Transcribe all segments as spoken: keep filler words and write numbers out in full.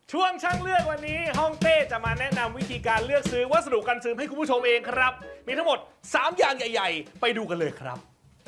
ช่วงช่างเลือกวันนี้ฮ่องเต้จะมาแนะนำวิธีการเลือกซื้อวัสดุกันซึมให้คุณผู้ชมเองครับมีทั้งหมดสามอย่างใหญ่ๆไปดูกันเลยครับ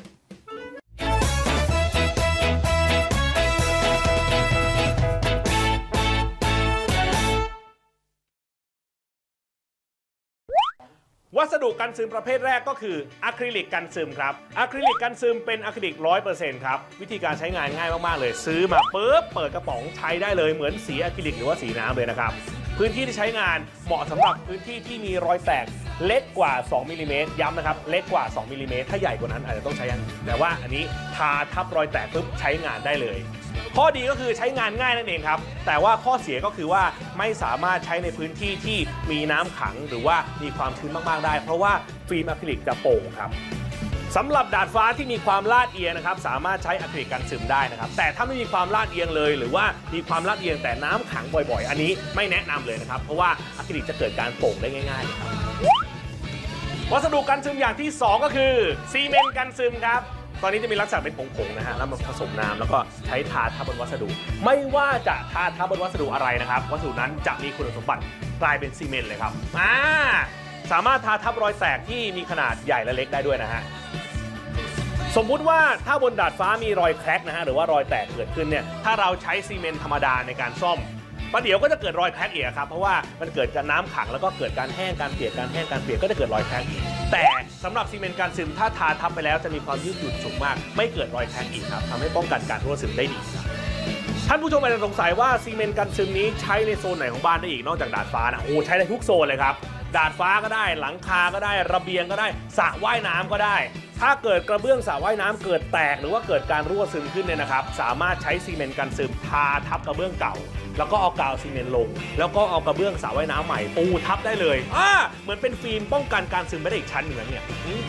วัสดุกันซึมประเภทแรกก็คืออะคริลิกกันซึมครับอะคริลิกกันซึมเป็นอะคริลิก ร้อยเปอร์เซ็นต์ ครับวิธีการใช้งานง่ายมากๆเลยซื้อมาปุ๊บเปิดกระป๋องใช้ได้เลยเหมือนสีอะคริลิกหรือว่าสีน้ำเลยนะครับพื้นที่ที่ใช้งานเหมาะสำหรับพื้นที่ที่มีรอยแตกเล็กกว่าสองมิลลิเมตรย้ำนะครับเล็กกว่าสองมิลลิเมตรถ้าใหญ่กว่านั้นอาจจะต้องใช้อย่างอื่นแต่ว่าอันนี้ทาทับรอยแตกปุ๊บใช้งานได้เลยข้อดีก็คือใช้งานง่ายนั่นเองครับแต่ว่าข้อเสียก็คือว่าไม่สามารถใช้ในพื้นที่ที่มีน้ำขังหรือว่ามีความชื้นมากๆได้เพราะว่าฟิล์มอะคริลิกจะโป่งครับสำหรับดาดฟ้าที่มีความลาดเอียงนะครับสามารถใช้อะคริลิกกันซึมได้นะครับแต่ถ้าไม่มีความลาดเอียงเลยหรือว่ามีความลาดเอียงแต่น้ำขังบ่อยๆอันนี้ไม่แนะนำเลยนะครับเพราะว่าอะคริลิกจะเกิดการโป่งได้ง่ายๆครับวัสดุกันซึมอย่างที่สองก็คือซีเมนต์กันซึมครับตอนนี้จะมีลักษณะเป็นผงๆนะฮะแล้วมาผสมน้ำแล้วก็ใช้ทาทับบนวัสดุไม่ว่าจะทาทับบนวัสดุอะไรนะครับวัสดุนั้นจะมีคุณสมบัติกลายเป็นซีเมนต์เลยครับอ่าสามารถทาทับรอยแตกที่มีขนาดใหญ่และเล็กได้ด้วยนะฮะสมมุติว่าถ้าบนดาดฟ้ามีรอยแคร็กนะฮะหรือว่ารอยแตกเกิดขึ้นเนี่ยถ้าเราใช้ซีเมนต์ธรรมดาในการซ่อมประเดี๋ยวก็จะเกิดรอยแคร็กอีกครับเพราะว่ามันเกิดจากน้ำขังแล้วก็เกิดการแห้งการเปียกการแห้งการเปียกก็จะเกิดรอยแคร็กอีกแต่สำหรับซีเมนต์กันซึมถ้าทาทับไปแล้วจะมีความยืดหยุ่นสูงมากไม่เกิดรอยแคร็กอีกครับทำให้ป้องกันการรั่วซึมได้ดีครับท่านผู้ชมอาจจะสงสัยว่าซีเมนต์กันซึมนี้ใช้ในโซนไหนของบ้านได้อีกนอกจากดาดฟ้านะโอ้ใช้ได้ทุกโซนเลยครับดาดฟ้าก็ได้หลังคาก็ได้ระเบียงก็ได้สระว่ายน้ำก็ได้ถ้าเกิดกระเบื้องสระว่ายน้ำเกิดแตกหรือว่าเกิดการรั่วซึมขึ้นเนี่ยนะครับสามารถใช้ซีเมนต์กันซึมทาทับกระเบื้องเก่าแล้วก็เอากาวซีเมนต์ลงแล้วก็เอากระเบื้องสระว่ายน้ำใหม่ปูทับได้เลยอ่าเหมือนเป็นฟิล์มป้องกันการซึมไปได้อีกชั้นหนึ่งเนี่ย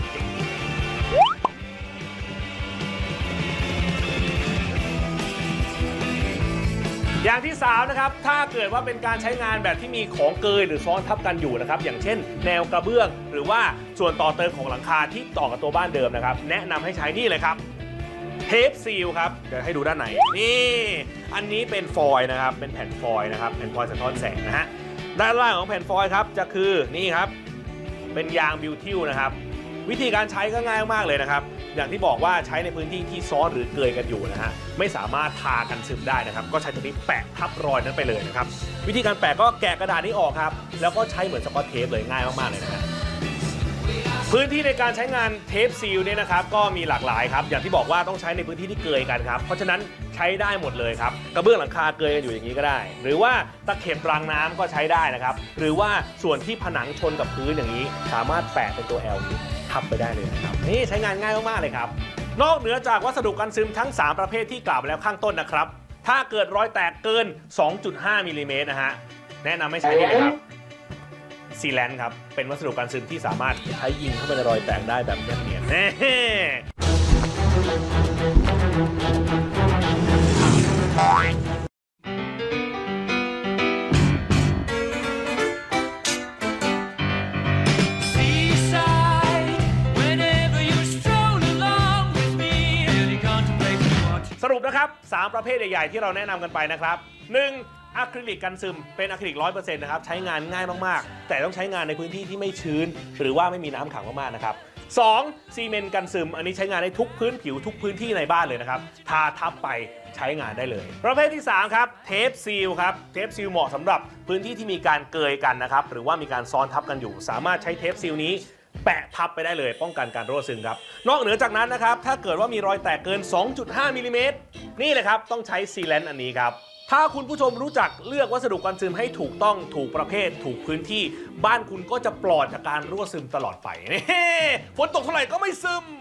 อย่างที่สามนะครับถ้าเกิดว่าเป็นการใช้งานแบบที่มีของเกยหรือซ้อนทับกันอยู่นะครับอย่างเช่นแนวกระเบื้องหรือว่าส่วนต่อเติมของหลังคาที่ต่อกับตัวบ้านเดิมนะครับแนะนำให้ใช้นี่เลยครับเทปซีลครับเดี๋ยวให้ดูด้านไหนนี่อันนี้เป็นฟอยล์นะครับเป็นแผ่นฟอยล์นะครับแผ่นฟอยล์สะท้อนแสงนะฮะด้านล่างของแผ่นฟอยล์ครับจะคือนี่ครับเป็นยางบิวทิลนะครับวิธีการใช้ก็ง่ายมากเลยนะครับอย่างที่บอกว่าใช้ในพื้นที่ที่ซ้อนหรือเกยกันอยู่นะฮะไม่สามารถทากันซึมได้นะครับก็ใช้ตัวนี้แปะทับรอยนั้นไปเลยนะครับวิธีการแปะก็แกะกระดาษนี้ออกครับแล้วก็ใช้เหมือนสกอตเทปเลยง่ายมากๆเลยนะฮะพื้นที่ในการใช้งานเทปซีลเนี่ยนะครับก็มีหลากหลายครับอย่างที่บอกว่าต้องใช้ในพื้นที่ที่เกยกันครับเพราะฉะนั้นใช้ได้หมดเลยครับกระเบื้องหลังคาเกยกันอยู่อย่างนี้ก็ได้หรือว่าตะเข็บรางน้ำก็ใช้ได้นะครับหรือว่าส่วนที่ผนังชนกับพื้นอย่างนี้สามารถแปะเป็นตัว แอล นี้ทับไปได้เลยนะครับนี่ใช้งานง่ายมากๆเลยครับนอกเหนือจากวัสดุกันซึมทั้งสามประเภทที่กล่าวไปแล้วข้างต้นนะครับถ้าเกิดรอยแตกเกิน สองจุดห้า มิลลิเมตรนะฮะแนะนำให้ใช้นี่เลยครับซีแลนด์ครับเป็นวัสดุกันซึมที่สามารถใช้ยิงเข้าไปในรอยแตกได้แบบเนียนๆสรุปนะครับสามประเภทใหญ่ๆที่เราแนะนำกันไปนะครับหนึ่งอะคริลิกกันซึมเป็นอะคริลิก ร้อยเปอร์เซ็นต์ นะครับใช้งานง่ายมากๆแต่ต้องใช้งานในพื้นที่ที่ไม่ชื้นหรือว่าไม่มีน้ำขังมากๆนะครับสองซีเมนต์กันซึมอันนี้ใช้งานได้ทุกพื้นผิวทุกพื้นที่ในบ้านเลยนะครับทาทับไปใช้งานได้เลยประเภทที่สามครับเทปซีลครับเทปซีลเหมาะสำหรับพื้นที่ที่มีการเกยกันนะครับหรือว่ามีการซ้อนทับกันอยู่สามารถใช้เทปซีลนี้แปะทับไปได้เลยป้องกันการรั่วซึมครับนอกเหนือจากนั้นนะครับถ้าเกิดว่ามีรอยแตกเกิน สองจุดห้า มิลลิเมตรนี่เลยครับต้องใช้ซีแลนด์อันนี้ครับถ้าคุณผู้ชมรู้จักเลือกวัสดุกันซึมให้ถูกต้องถูกประเภทถูกพื้นที่บ้านคุณก็จะปลอดจากการรั่วซึมตลอดไปฝนตกเท่าไหร่ก็ไม่ซึม